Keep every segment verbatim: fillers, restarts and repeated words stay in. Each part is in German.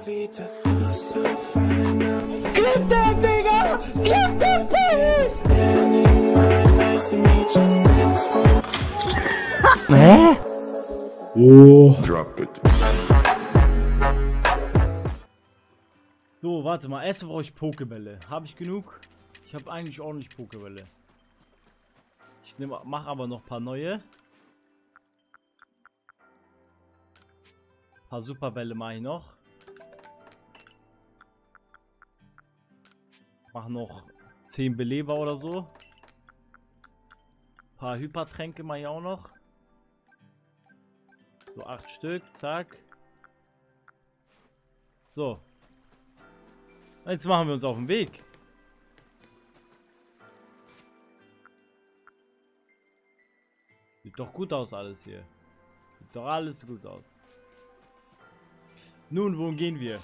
Gib den, Digga! Gib den, Hä? Oh. Drop it. So, warte mal. Erstmal brauche ich Pokebälle. Habe ich genug? Ich habe eigentlich ordentlich Pokebälle. Ich nehme, mache aber noch ein paar neue. Ein paar Superbälle mache ich noch. Mach noch zehn Beleber oder so. Ein paar Hypertränke mache ich auch noch. So acht Stück, zack. So. Jetzt machen wir uns auf den Weg. Sieht doch gut aus alles hier. Sieht doch alles gut aus. Nun, wohin gehen wir?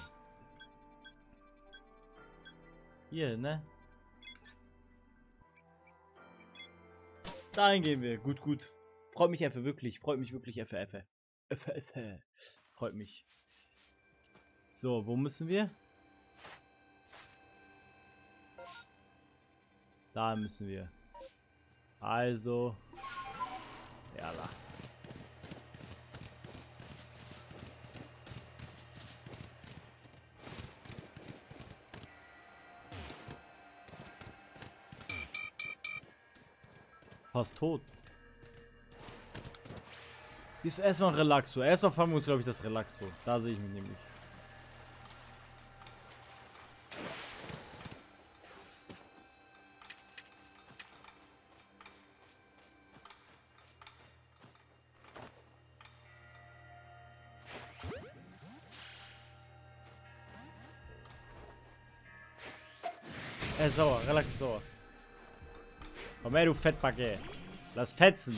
Hier, ne? Dahin gehen wir. Gut, gut. Freut mich einfach wirklich. Freut mich wirklich F F. F F. Freut mich. So, wo müssen wir? Da müssen wir. Also. Ja, da. Fast tot. Hier ist erstmal Relaxo. Erstmal fangen wir uns, glaube ich, das Relaxo. Da sehe ich mich nämlich. Er ist sauer, relativ sauer. Komm her, du Fettbacke. Lass fetzen.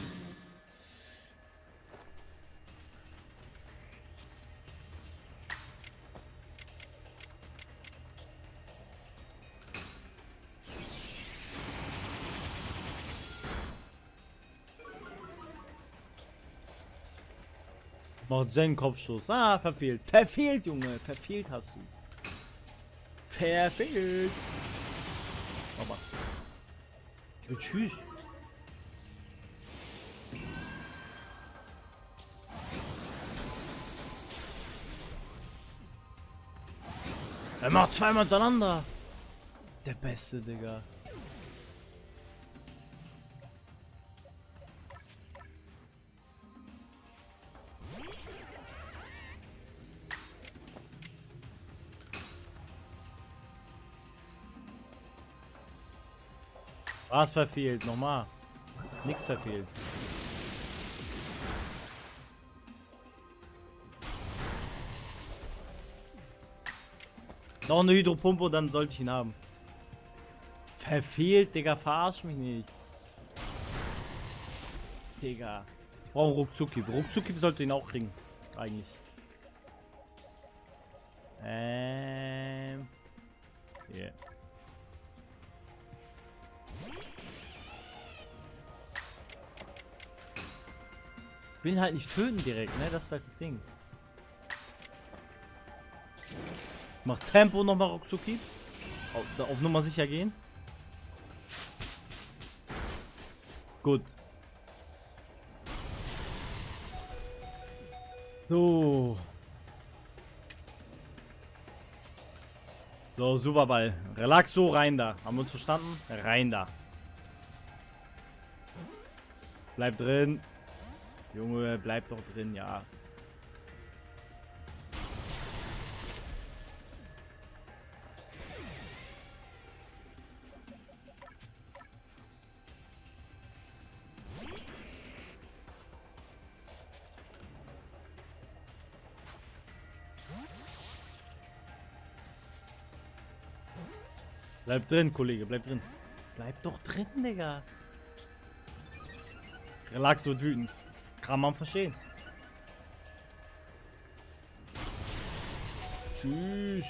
Macht seinen Kopfstoß. Ah, verfehlt. Verfehlt, Junge. Verfehlt hast du. Verfehlt. Aber. Tschüss. Er macht zweimal hintereinander. Der Beste, Digga. Was verfehlt? Nochmal. Nichts verfehlt. Noch eine Hydropumpe und dann sollte ich ihn haben. Verfehlt, Digga. Verarsch mich nicht. Digga. Ich brauche einen Ruckzucki. Ruckzucki sollte ihn auch kriegen. Eigentlich. Ähm. Yeah. Ich will ihn halt nicht töten direkt, ne? Das ist halt das Ding. Mach Tempo nochmal, Ruckzucki. Auf, auf Nummer sicher gehen. Gut. So. So, Superball. Relaxo, rein da. Haben wir uns verstanden? Rein da. Bleib drin. Junge, bleib doch drin, ja. Bleib drin, Kollege, bleib drin. Bleib doch drin, Digga. Relax und wütend. Kann man verstehen. Tschüss.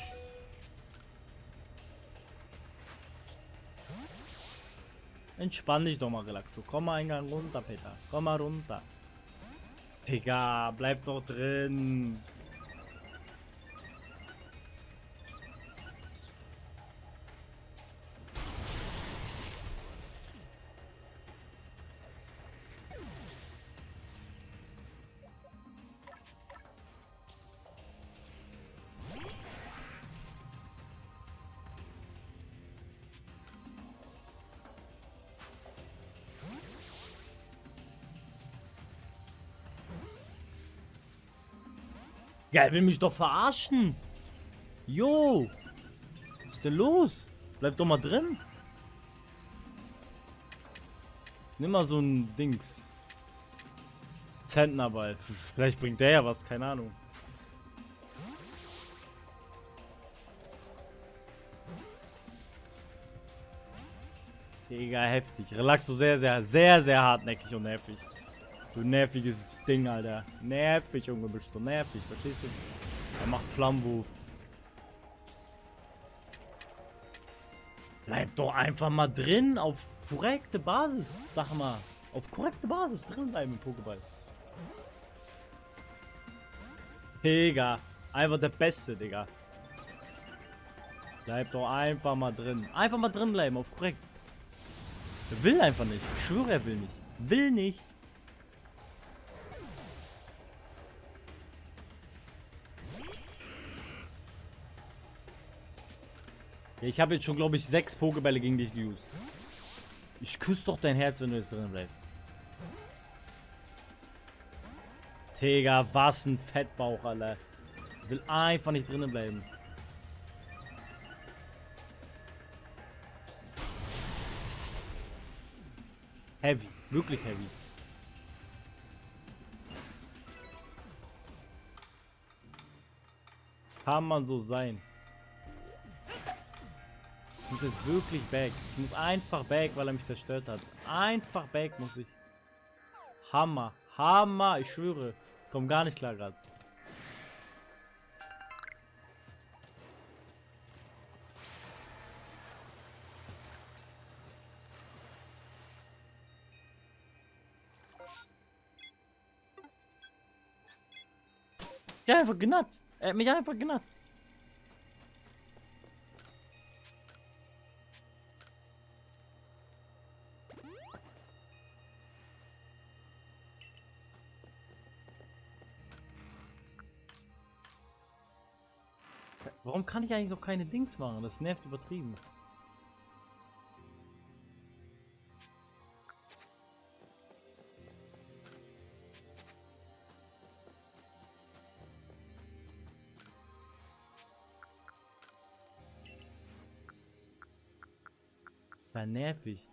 Entspann dich doch mal, Relaxo. Komm mal Eingang runter, Peter. Komm mal runter. Digga, bleib doch drin. Ja, er will mich doch verarschen. Jo. Was ist denn los? Bleib doch mal drin. Nimm mal so ein Dings. Zentnerball. Vielleicht bringt der ja was, keine Ahnung. Digga, heftig. Relaxo sehr, sehr, sehr, sehr hartnäckig und nervig. Du nerviges Ding, Alter. Nervig, Junge, bist du nervig, verstehst du? Er macht Flammenwurf. Bleib doch einfach mal drin, auf korrekte Basis, sag mal. Auf korrekte Basis drin bleiben im Pokéball. Digga, einfach der Beste, Digga. Bleib doch einfach mal drin. Einfach mal drin bleiben, auf korrekt. Er will einfach nicht. Ich schwöre, er will nicht. Will nicht. Ich habe jetzt schon, glaube ich, sechs Pokébälle gegen dich geused. Ich küsse doch dein Herz, wenn du jetzt drin bleibst. Digga, was ein Fettbauch, Alter. Ich will einfach nicht drinnen bleiben. Heavy, wirklich heavy. Kann man so sein. Ich muss jetzt wirklich back. Ich muss einfach back, weil er mich zerstört hat. Einfach back muss ich. Hammer. Hammer. Ich schwöre. Ich komme gar nicht klar gerade. Ja, einfach genatzt. Er hat mich einfach genatzt. Warum kann ich eigentlich noch keine Dings machen? Das nervt übertrieben. War nervig.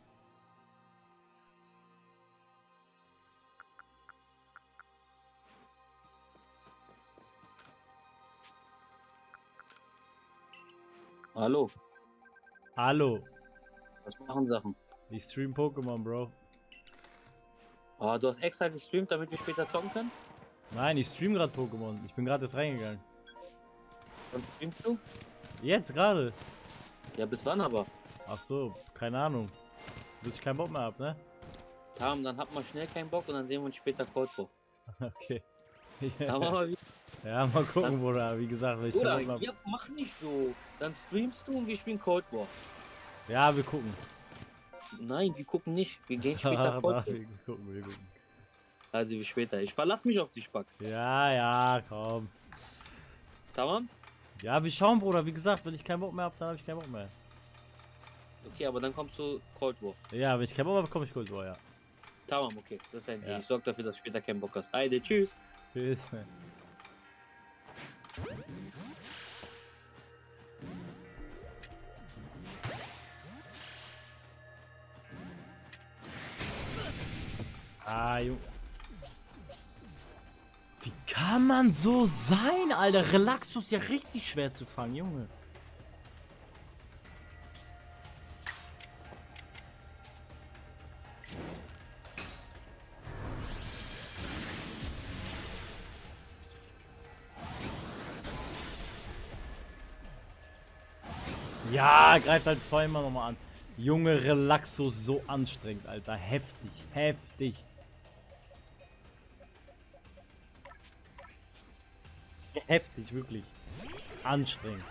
Hallo, Hallo. was machen Sachen? Ich stream Pokémon, Bro. Ah, du hast extra gestreamt, damit wir später zocken können? Nein, ich stream gerade Pokémon. Ich bin gerade erst reingegangen. Und streamst du? Jetzt gerade. Ja, bis wann aber? Ach so, keine Ahnung. Bis ich keinen Bock mehr hab, ne? Tam, dann hat man schnell keinen Bock und dann sehen wir uns später Cold War. Okay. Aber mal wieder. Ja, mal gucken, Bruder. Wie gesagt, ich Oder, kann mal... ja, mach nicht so. Dann streamst du und wir spielen Cold War. Ja, wir gucken. Nein, wir gucken nicht. Wir gehen später Cold War. wir gucken, wir gucken. Also bis später. Ich verlass mich auf dich, Back. Ja, ja, komm. Tamam? Ja, wir schauen, Bruder. Wie gesagt, wenn ich keinen Bock mehr hab, dann habe ich keinen Bock mehr. Okay, aber dann kommst du Cold War. Ja, wenn ich keinen Bock mehr habe, komme ich kurz vor, ja. Tamam, okay. Das ist ein Deal. Ja. Ich sorge dafür, dass du später keinen Bock hast. Heide, tschüss. Tschüss. Ah, Junge. Wie kann man so sein, Alter? Relaxo ist ja richtig schwer zu fangen, Junge. Ja, greift halt zweimal nochmal an. Junge, Relaxo ist so anstrengend, Alter. Heftig, heftig. Heftig, wirklich. Anstrengend.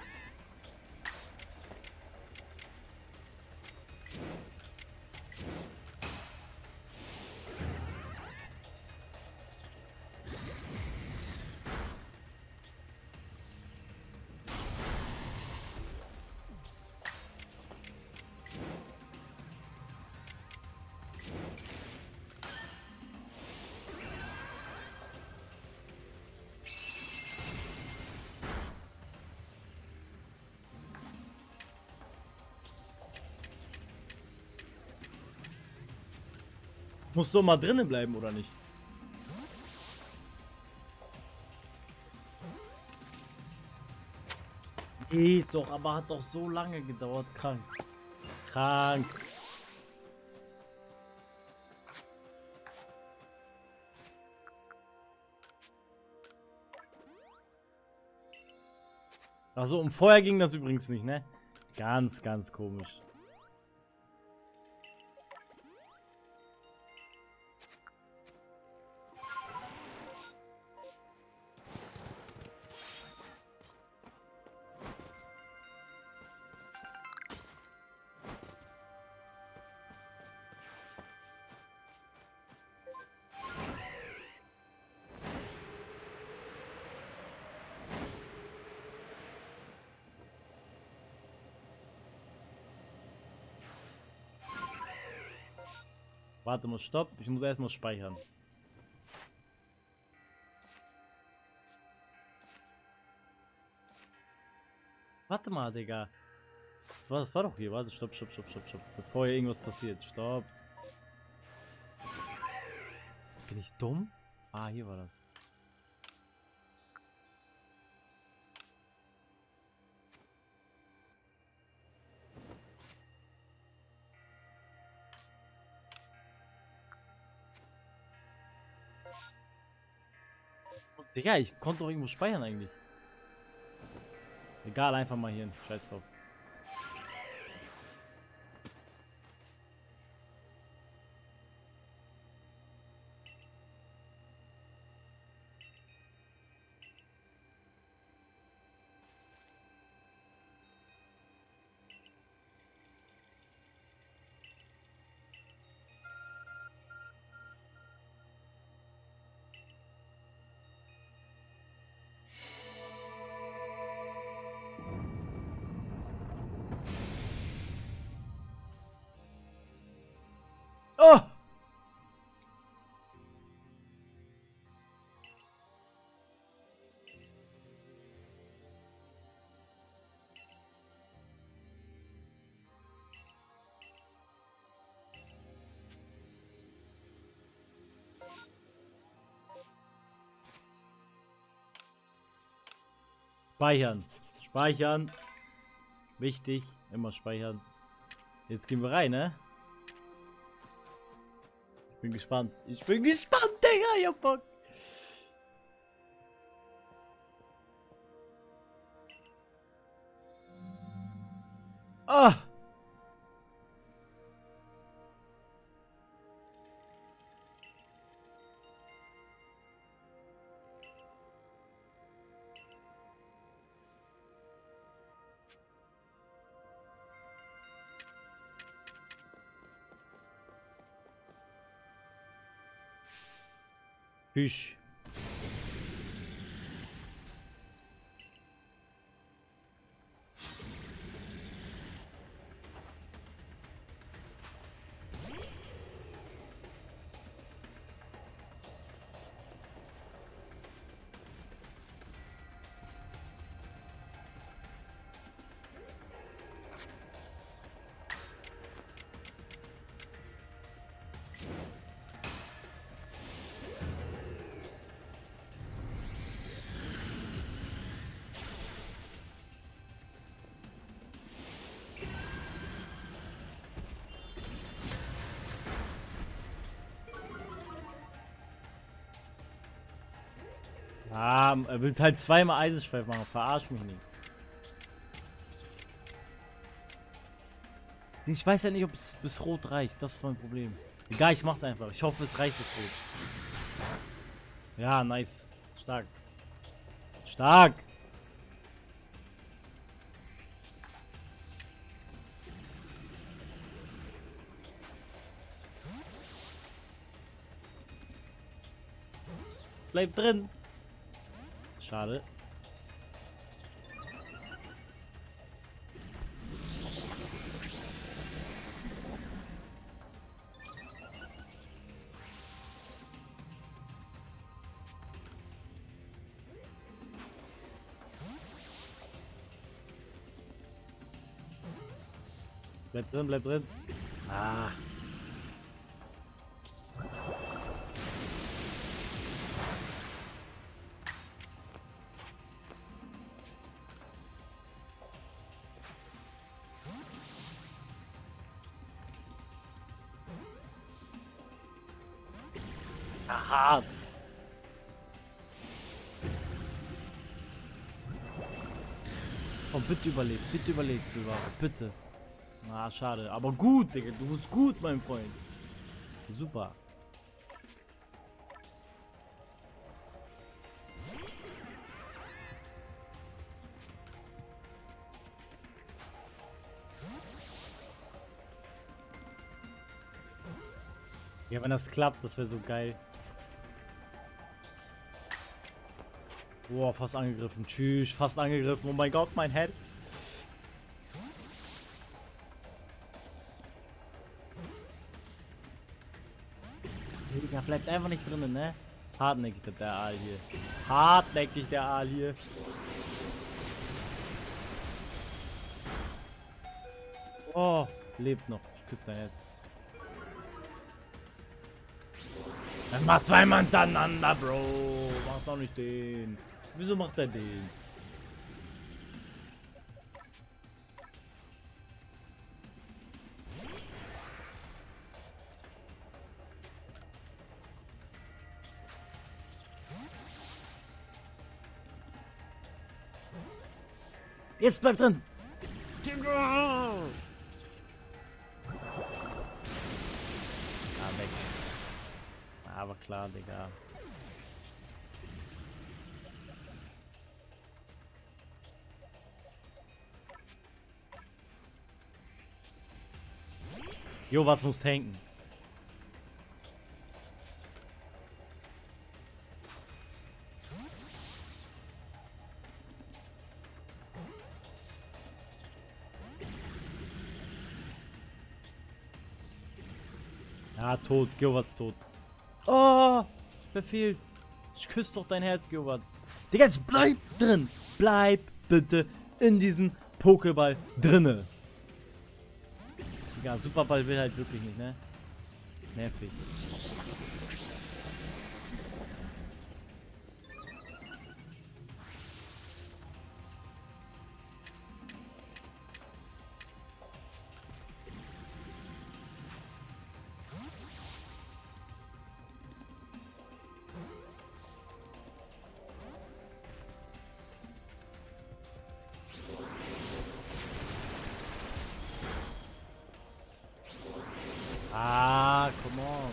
Muss doch mal drinnen bleiben, oder nicht? Geht doch, aber hat doch so lange gedauert. Krank. Krank. Also um Feuer ging das übrigens nicht, ne? Ganz, ganz komisch. Warte mal, stopp. Ich muss erstmal speichern. Warte mal, Digga. Was war doch hier? Warte, stopp, stopp, stopp, stopp, stopp. Bevor hier irgendwas passiert. Stopp. Bin ich dumm? Ah, hier war das. Digga, ich konnte doch irgendwo speichern eigentlich. Egal, einfach mal hier hin. Scheiß drauf. Oh! Speichern. Speichern. Wichtig. Immer speichern. Jetzt gehen wir rein, ne? Ich bin gespannt. Ich bin gespannt, Digga. Ich hab Bock. Ah! Hüsch. Ah, er will halt zweimal Eisenschweif machen. Verarsch mich nicht. Ich weiß ja nicht, ob es bis Rot reicht. Das ist mein Problem. Egal, ich mach's einfach. Ich hoffe, es reicht bis Rot. Ja, nice. Stark. Stark. Bleib drin. Schade. Bleib drin, bleib drin. Ah. Digga, hart. Oh, bitte überleb, bitte überleb, Silva, bitte. Ah, schade, aber gut, Digga, du bist gut, mein Freund. Super. Ja, wenn das klappt, das wäre so geil. Boah, fast angegriffen. Tschüss, fast angegriffen. Oh mein Gott, mein Herz. Digga, bleibt einfach nicht drinnen, ne? Hartnäckig der Aal hier. Hartnäckig der Aal hier. Oh, lebt noch. Ich küsse dein Herz. Er macht zweimal hintereinander, Bro. Macht doch nicht den. Wieso macht er den? Jetzt bleib drin. Ja, weg. Aber klar, Digga. Jo, was muss tanken? Ja, tot. Geowatz tot. Oh, verfehlt. Ich küsse doch dein Herz, Geowatz. Digga, jetzt bleib drin. Bleib bitte in diesem Pokéball drinne. Digga, Superball will halt wirklich nicht, ne? Nervig. Ah, come on.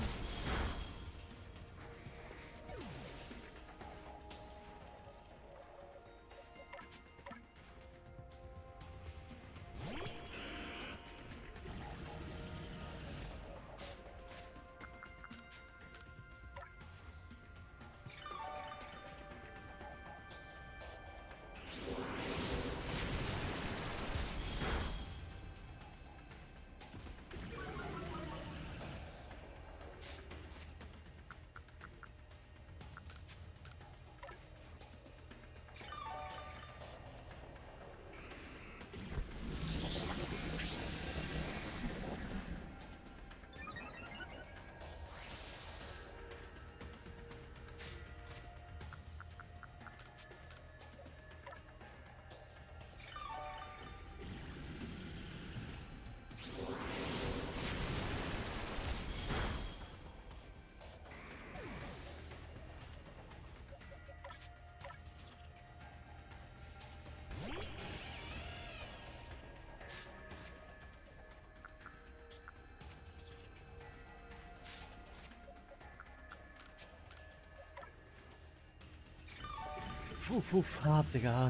Puh, puh, hart, Digga, hart.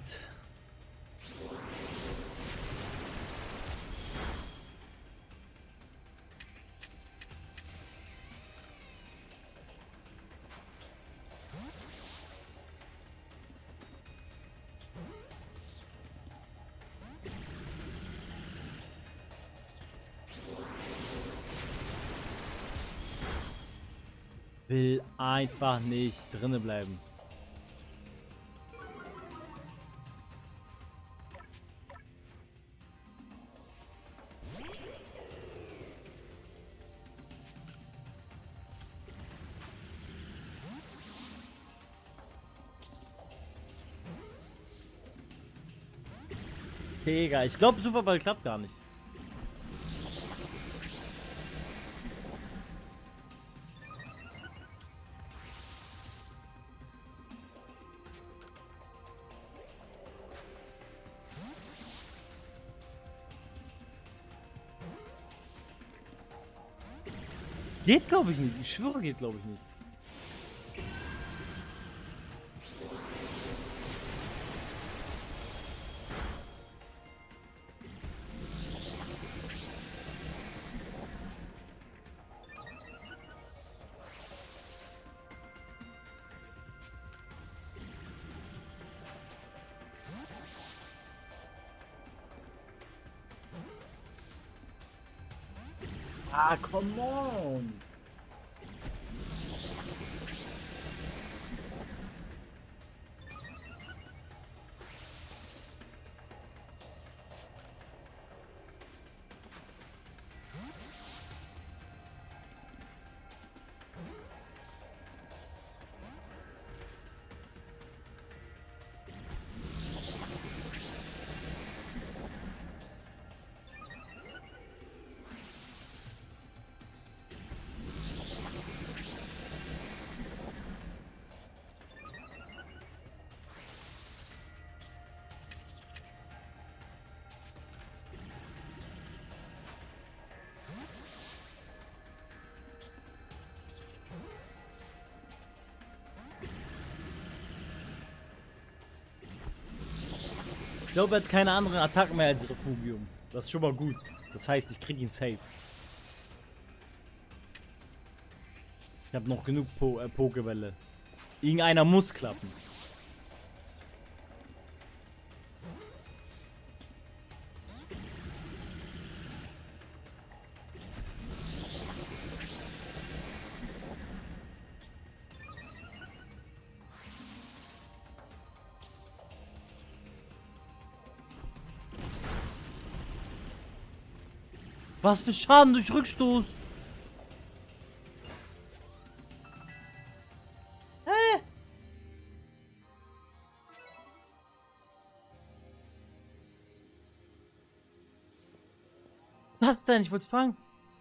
Will einfach nicht drinne bleiben. Digga, ich glaube Superball klappt gar nicht. Geht glaube ich nicht. Ich schwöre, geht glaube ich nicht. Ah, come on. Ich glaube, er hat keine anderen Attacken mehr als Refugium. Das ist schon mal gut. Das heißt, ich krieg ihn safe. Ich habe noch genug po äh, Pokebälle. Irgendeiner muss klappen. Was für Schaden durch Rückstoß? Hä? Was denn? Ich wollte es fangen.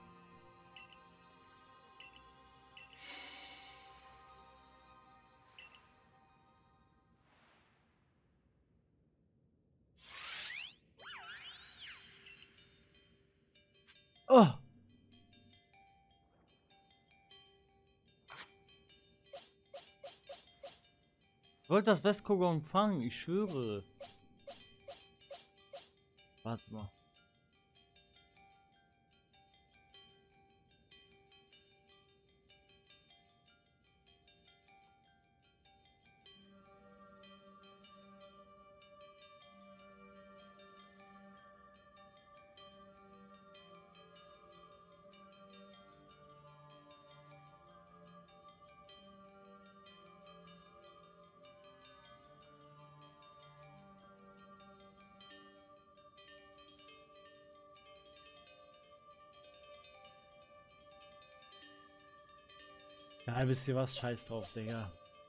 Oh. Ich wollte das Westkogong fangen, ich schwöre. Warte mal. Ja, wisst ihr was? Scheiß drauf, Digga.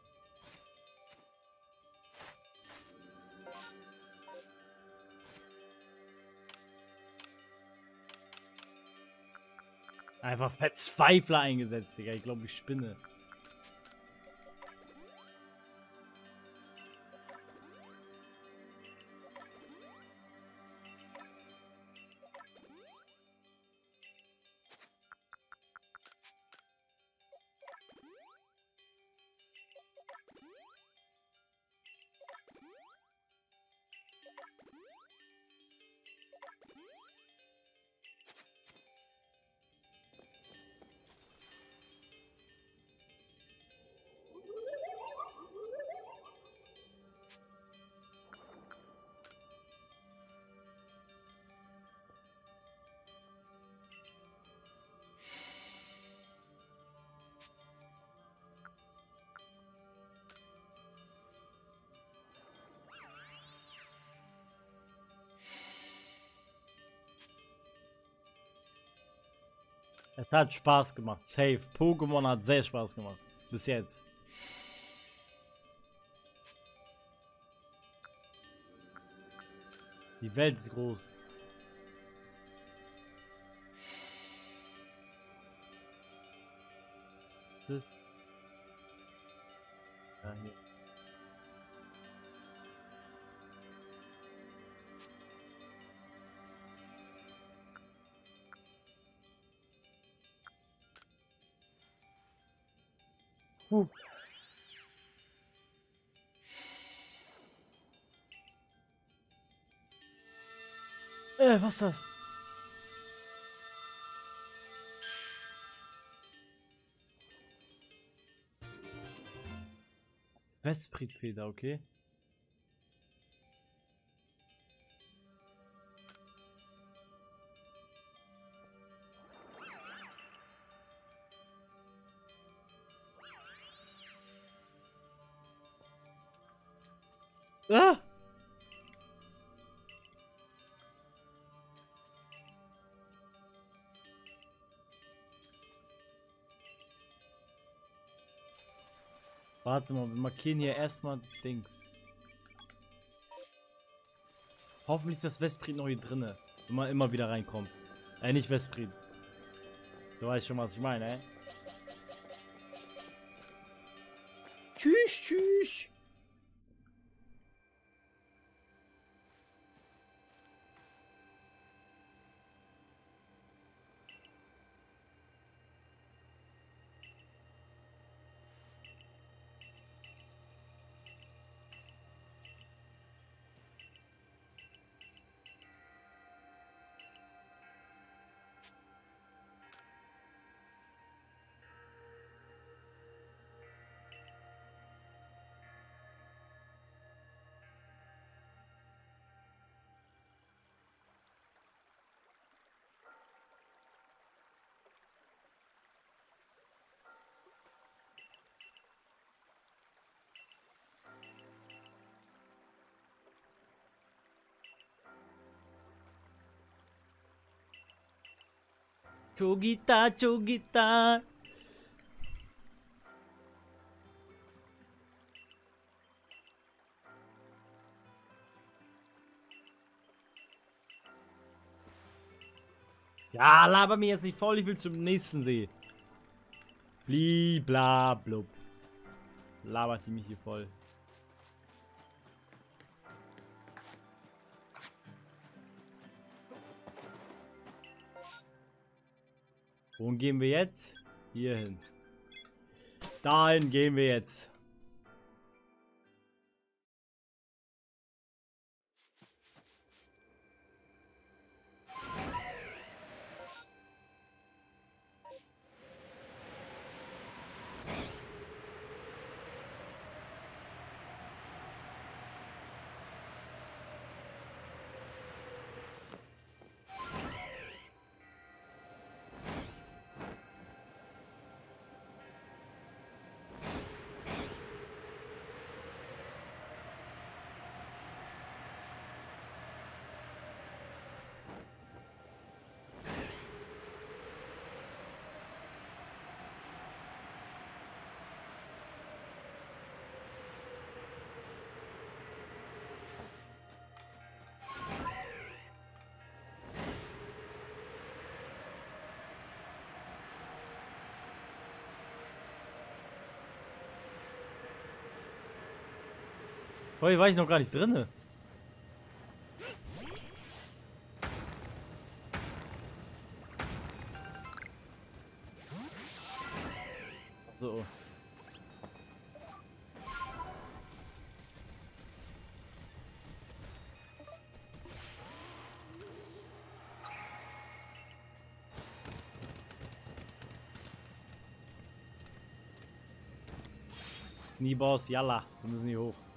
Einfach Verzweifler eingesetzt, Digga. Ich glaube, ich spinne. Es hat Spaß gemacht, safe. Pokémon hat sehr Spaß gemacht. Bis jetzt. Die Welt ist groß. Das ja, hier. Huh. Äh, was ist das? Vespritfeder, okay. Ah! Warte mal, wir markieren hier erstmal Dings. Hoffentlich ist das Vesprit noch hier drinne, wenn man immer wieder reinkommt. Äh, nicht Vesprit. Du weißt schon, was ich meine, ey. Tschüss, tschüss. Chogita, Chogita. Ja, laber mir jetzt nicht voll, ich will zum nächsten See. Bli, bla, blub. Labert die mich hier voll. Wohin gehen wir jetzt? Hier hin. Dahin gehen wir jetzt. Heute war ich noch gar nicht drinne. So. Knieboss, yalla, wir müssen hier hoch.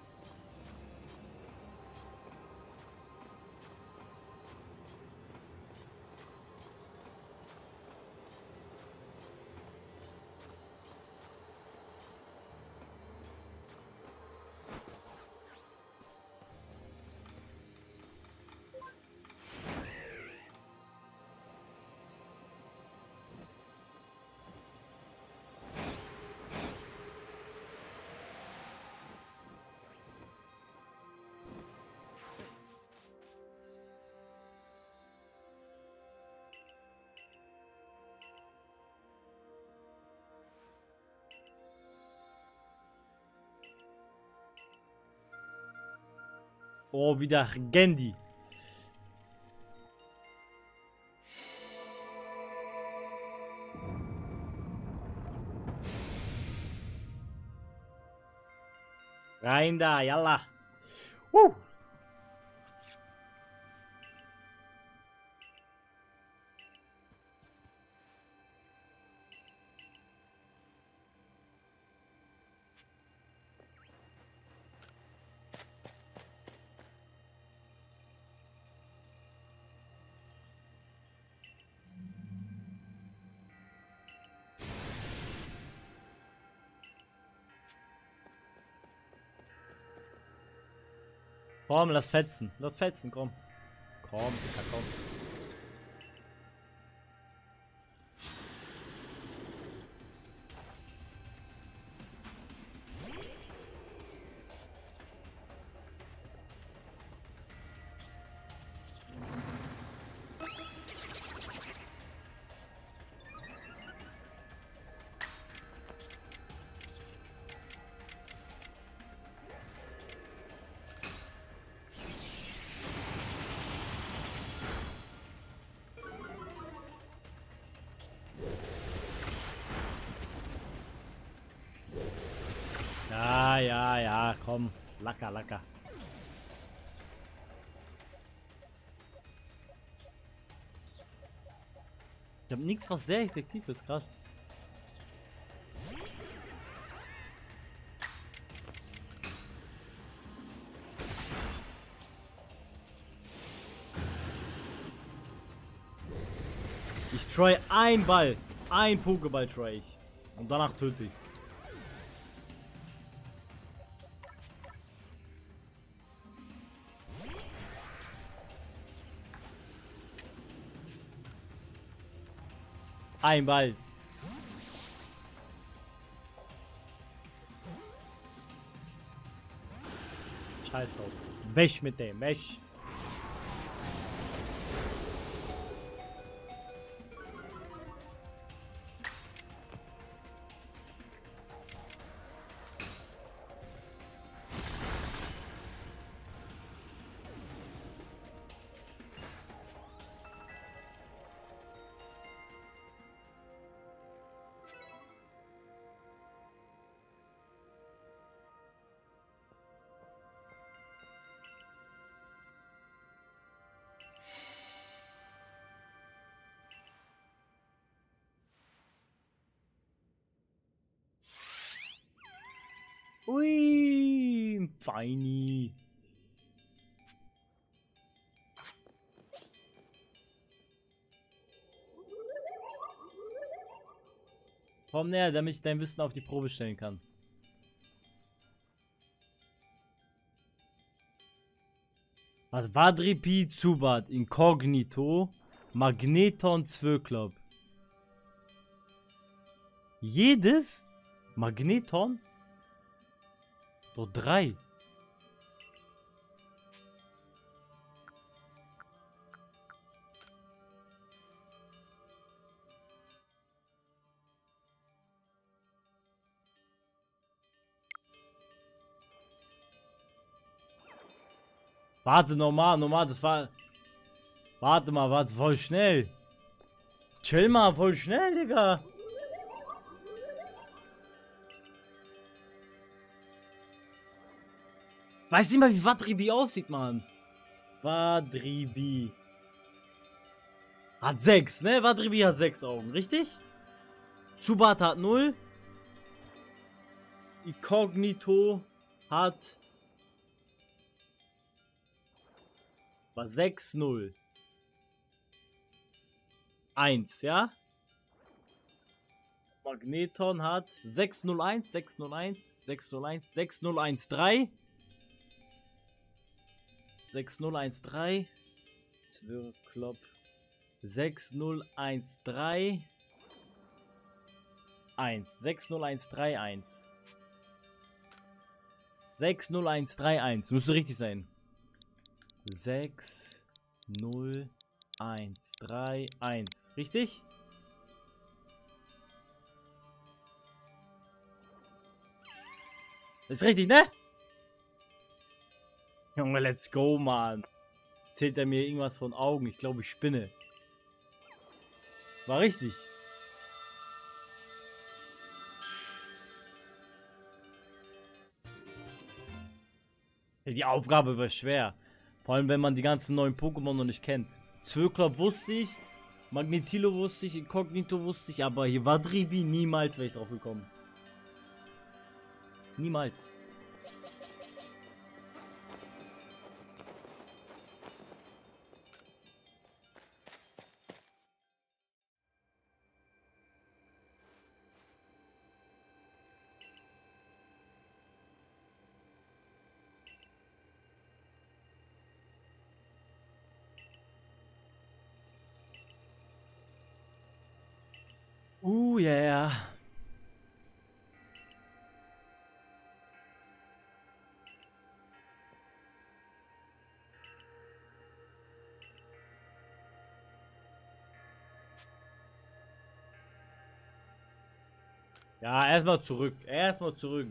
Oh, wieder Gendy. Rein da, yalla. Woo. Komm, lass fetzen. Lass fetzen, komm. Komm, Dicker, komm. Ja, ja, ja, komm. Lacker, lacker. Ich hab nichts, was sehr effektiv ist, krass. Ich try ein Ball. Ein Pokéball try ich. Und danach töte ich's. Ein Ball. Scheiß drauf. Weg mit dem, weg. Ui, feini. Komm näher, damit ich dein Wissen auf die Probe stellen kann. Was? Vadripi, Zubat, Inkognito, Magneton, Zwirklop. Jedes? Magneton? Doch drei. Warte, normal, normal, das war... Warte mal, warte, voll schnell. Chill mal, voll schnell, Digga. Weiß nicht mal, wie Vadribi aussieht, Mann. Vadribi. Hat sechs, ne? Vadribi hat sechs Augen, richtig? Zubat hat null. Inkognito hat... War sechs, null. eins, ja? Magneton hat sechs null eins, sechs null eins, sechs null eins, sechs null eins drei. sechs null eins drei. Zwirklop. sechs null eins drei. eins. sechs null eins drei eins. sechs null eins drei eins. Müsste richtig sein. sechs null eins drei eins. Richtig? Ist richtig, ne? Junge, let's go, Mann. Zählt er mir irgendwas von Augen? Ich glaube, ich spinne. War richtig. Die Aufgabe war schwer. Vor allem, wenn man die ganzen neuen Pokémon noch nicht kennt. Zirklop wusste ich, Magnetilo wusste ich, Inkognito wusste ich, aber hier war Dribi, niemals wäre ich drauf gekommen. Niemals. Uh, yeah. Ja, erstmal zurück. Erstmal zurück.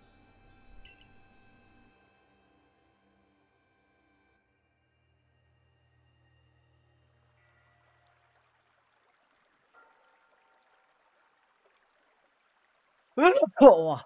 Oh.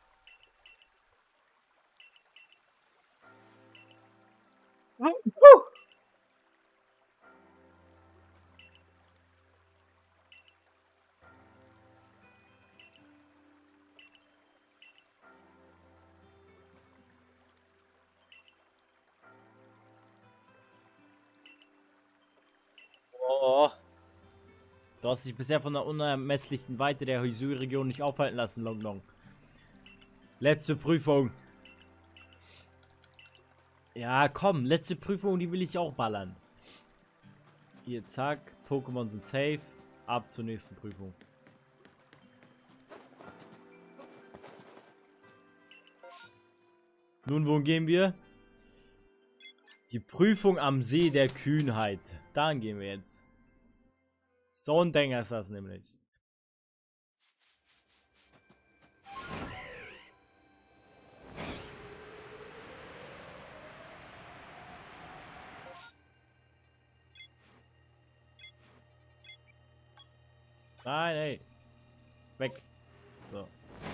Oh. Du hast dich bisher von der unermesslichen Weite der Hisui-Region nicht aufhalten lassen, Long Long. Letzte Prüfung. Ja, komm, letzte Prüfung, die will ich auch ballern. Hier, zack, Pokémon sind safe. Ab zur nächsten Prüfung. Nun, wohin gehen wir? Die Prüfung am See der Kühnheit. Dahin gehen wir jetzt. So ein Dinger ist das nämlich. Nein, ey. Weg. So.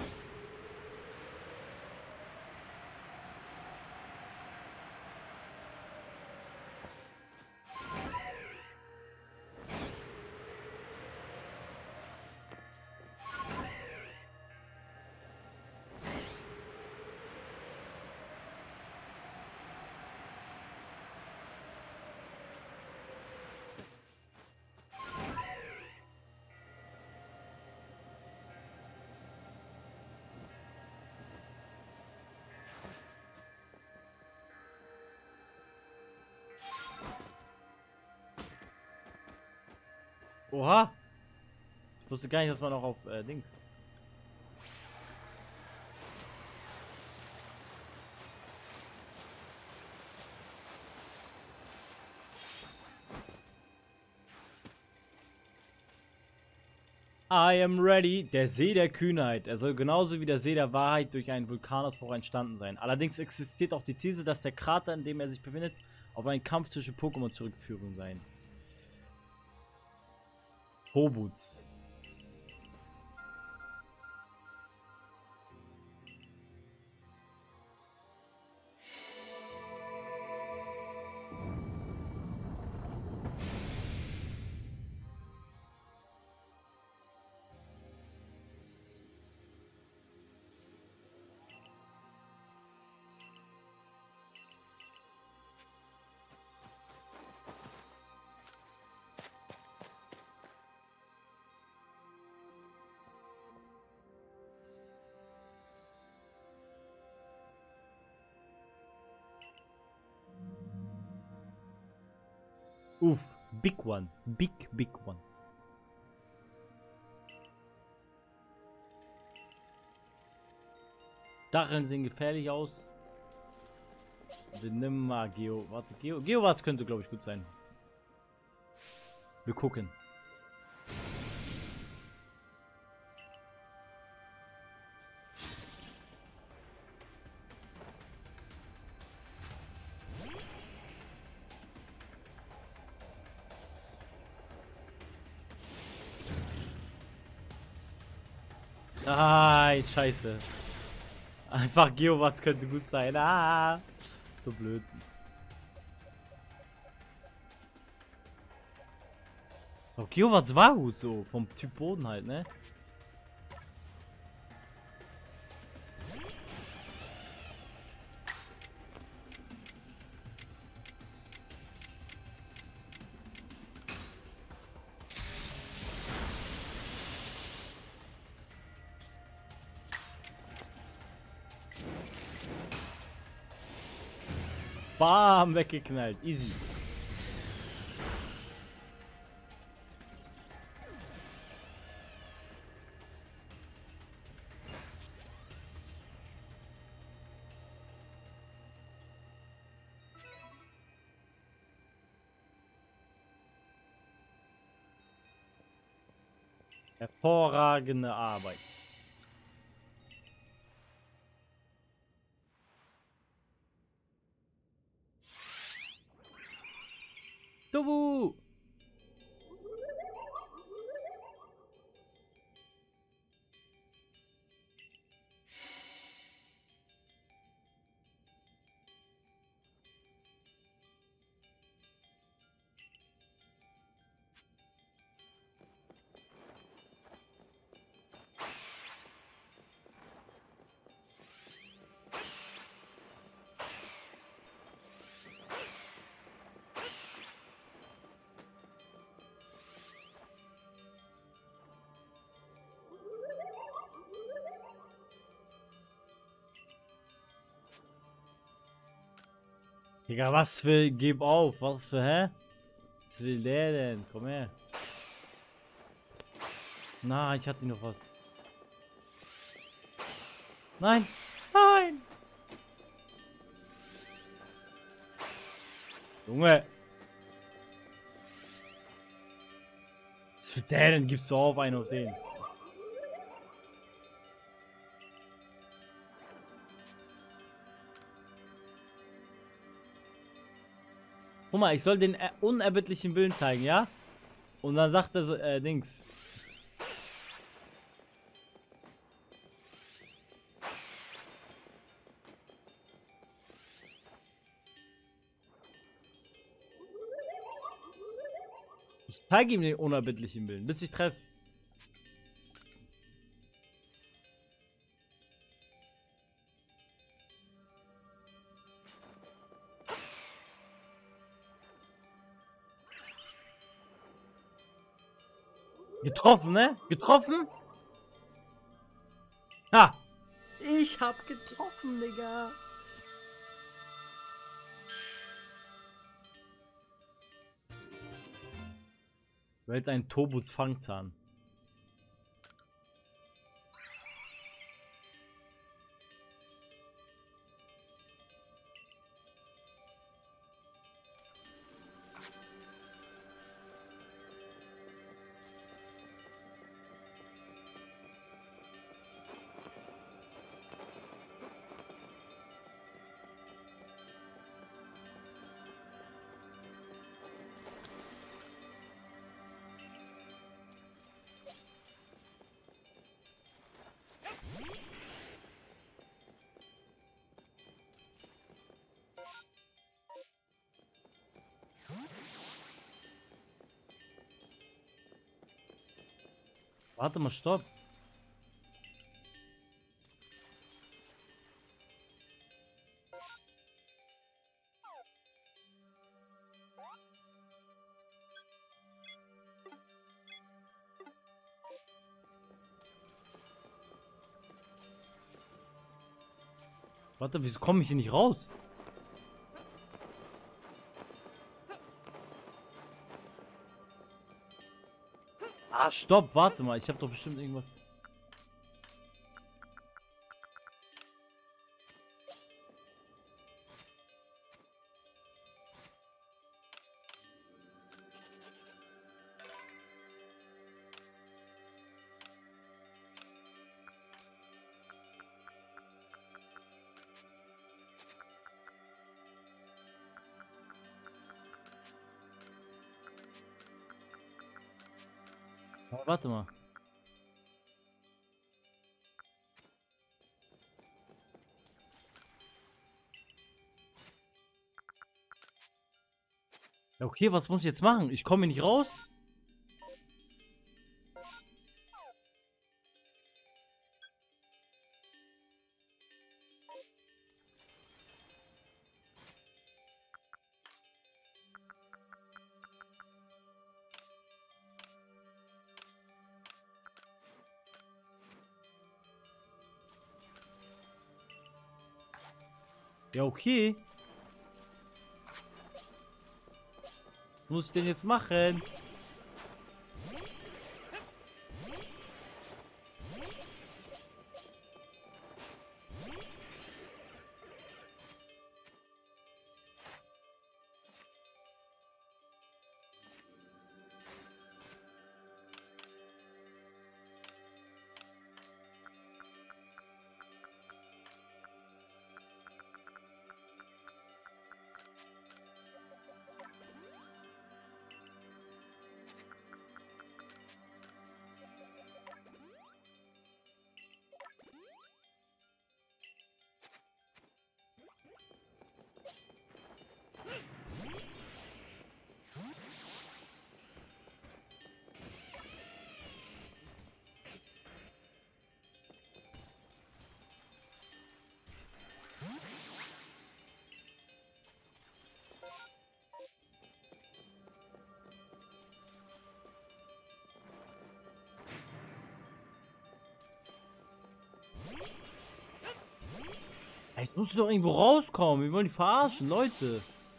Oha! Ich wusste gar nicht, dass man auch auf äh, Dings. I am ready. Der See der Kühnheit. Er soll genauso wie der See der Wahrheit durch einen Vulkanausbruch entstanden sein. Allerdings existiert auch die These, dass der Krater, in dem er sich befindet, auf einen Kampf zwischen Pokémon zurückführen sein. Hobuts. Uff, big one. Big, big one. Stacheln sehen gefährlich aus. Wir nehmen mal Geo. Warte, Geo. Geowarz könnte, glaube ich, gut sein. Wir gucken. Ah, scheiße. Einfach Geowatts könnte gut sein. Ah, so blöd. Doch Geowatts war gut so, vom Typ Boden halt, ne? Bam, weggeknallt. Easy. Hervorragende Arbeit. Dubu! Digga, was für... Gib auf. Was für... Hä? Was will der denn? Komm her. Na, ich hatte ihn noch fast. Nein! Nein! Junge! Was für der denn? Gibst du auf einen auf den? Guck mal, ich soll den äh, unerbittlichen Willen zeigen, ja? Und dann sagt er so, äh, Dings. Ich zeige ihm den unerbittlichen Willen, bis ich treffe. Getroffen, ne? Getroffen? Ha! Ich hab getroffen, Digga. Du hältst einen Tobuts Fangzahn. Warte mal, stopp. Warte, wieso komme ich hier nicht raus? Ah, stopp, warte mal. Ich habe doch bestimmt irgendwas. Aber warte mal. Ja, okay, was muss ich jetzt machen? Ich komme hier nicht raus? Ja, okay. Was muss ich denn jetzt machen? Jetzt musst du doch irgendwo rauskommen. Wir wollen die verarschen, Leute.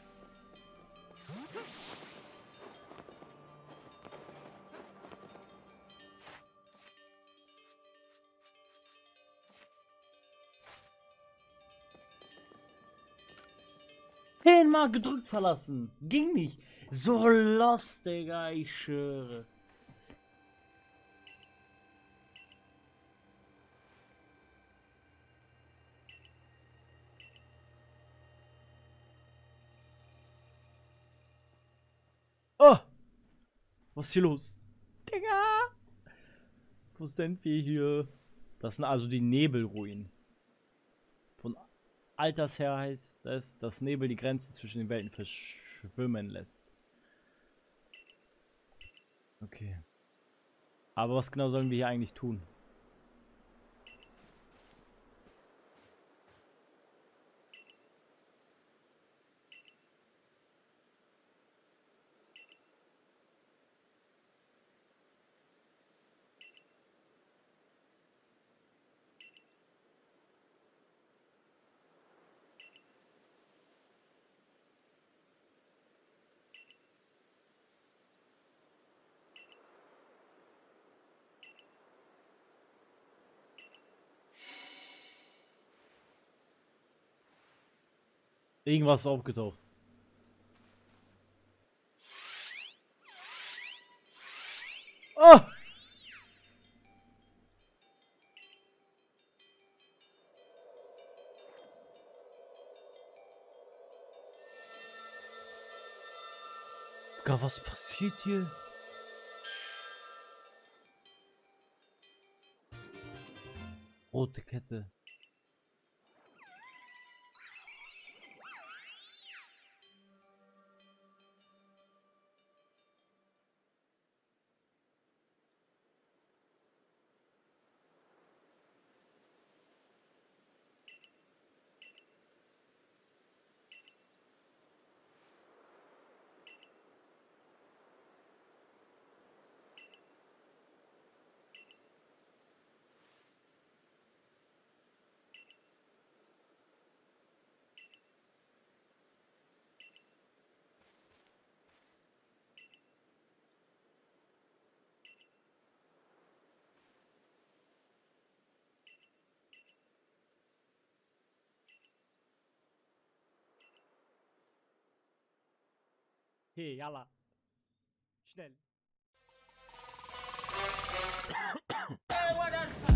Zehnmal gedrückt verlassen. Ging nicht. So lost, Digga, ich schwöre. Oh! Was ist hier los? Digga! Wo sind wir hier? Das sind also die Nebelruinen. Von alters her heißt es, dass Nebel die Grenze zwischen den Welten verschwimmen lässt. Okay. Aber was genau sollen wir hier eigentlich tun? Irgendwas ist aufgetaucht. Oh! Gott, was passiert hier? Rote Kette. Hey, yalla. Schnell.